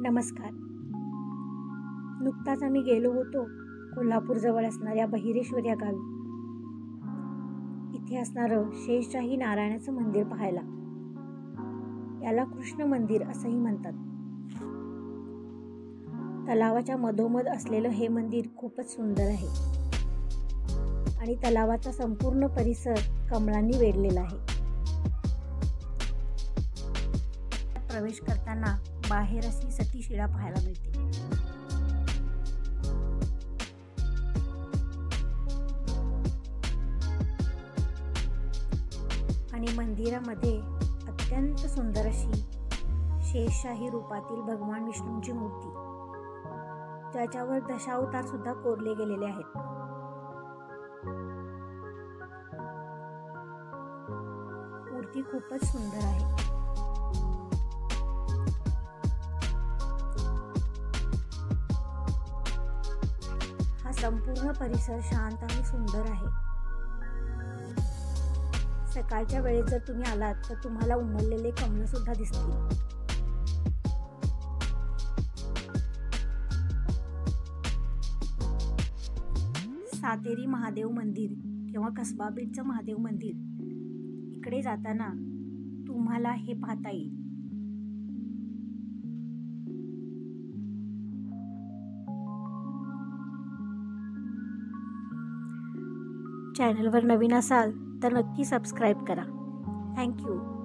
नमस्कार. नुकताच आम्ही गेलो होतो कोल्हापूरजवळ असणाऱ्या बहिरेश्वर या गावी. इथे असणारं शेषशाही नारायणाचं मंदिर पाहायला. याला कृष्ण मंदिर असंही म्हणतात. तलावाच्या मधोमध असलेलं हे मंदिर खूपच सुंदर आहे आणि तलावाचा संपूर्ण परिसर कमळांनी वेढलेला आहे. प्रवेश करताना बाहेर अशी सती शिळा पाहायला मिळते. आणि मंदिरामध्ये अत्यंत सुंदर अशी शेषशाही रूपातील भगवान विष्णूंची मूर्ती, ज्याच्यावर दशावतार सुद्धा कोरले गेलेले आहेत. मूर्ती खूपच सुंदर आहे. हा संपूर्ण परिसर शांत आणि सुंदर आहे. सकाळच्या वेळेत जर तुम्ही आलात तर तुम्हाला उमललेले कमळ सुद्धा दिसतील. सातेरी महादेव मंदिर किंवा कसबा बीडचं महादेव मंदिर, इकडे जाताना तुम्हाला हे पाहता येईल. चॅनलवर नवीन असाल तर नक्की सबस्क्राईब करा. थँक्यू.